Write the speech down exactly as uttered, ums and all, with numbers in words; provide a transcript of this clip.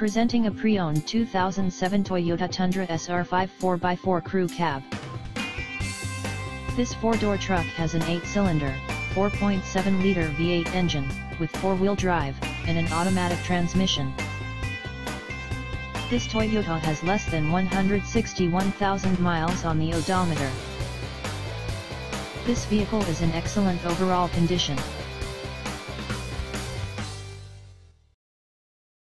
Presenting a pre-owned two thousand seven Toyota Tundra S R five four by four Crew Cab. This four-door truck has an eight-cylinder, four point seven liter V eight engine, with four-wheel drive, and an automatic transmission. This Toyota has less than one hundred sixty-one thousand miles on the odometer. This vehicle is in excellent overall condition.